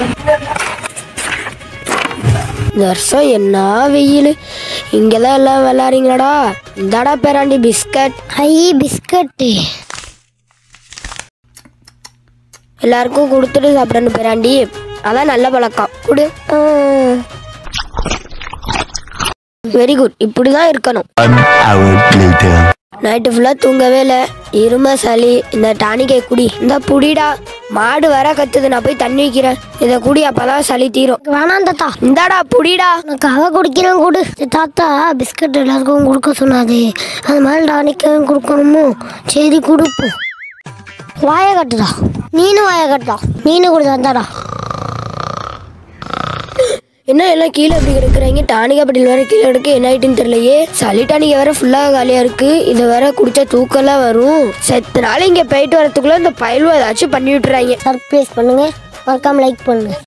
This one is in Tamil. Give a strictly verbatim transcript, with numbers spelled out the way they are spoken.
இந்த வருஷம் என்ன வெயில், இங்கெல்லாம் எல்லாம் விளாட்றீங்களாடா? இந்தாடா பேராண்டி பிஸ்கட். ஐ பிஸ்கட்டு எல்லாருக்கும் கொடுத்துட்டு சாப்பிடணும் பேராண்டி, அதான் நல்ல பழக்கம். கொடு. வெரி குட், இப்படிதான் இருக்கணும். நைட்டு ஃபுல்லாக தூங்கவே இல்லை, இரும சளி. இந்த டானிக்கை குடி. இந்த புடிடா, மாடு வர கத்துது, நான் போய் தண்ணி வைக்கிறேன். இதை குடி, அப்பதான் சளி தீரும். வேணாம் தாத்தா. இந்தாடா புடிடா. எனக்கு அவ குடிக்கிறேன் கொடு. தாத்தா பிஸ்கட் எல்லாருக்கும் கொடுக்க சொன்னாது, அது மாதிரி டானிக்கும் கொடுக்கணுமோ? சரி கொடுப்போம். வாய கட்டுதா, நீனும் வாய கட்டுதா, நீனும் கொடுத்தா தாடா. என்ன எல்லாம் கீழே எப்படி கிடக்குறாங்க? டானிகா பட்டியில் வேற கீழே எடுக்க என்ன ஆயிட்டுன்னு தெரியலையே. சளி டானிகா வேற ஃபுல்லாக காலியா இருக்கு. இதை வேற குடிச்சா தூக்கெல்லாம் வரும். செத்த நாள் இங்கே போயிட்டு வரதுக்குள்ள இந்த பயில்வா ஏதாச்சும் பண்ணி விட்டுறாங்க. சர்ப்ரைஸ் பண்ணுங்க, மறக்காம லைக் பண்ணுங்க.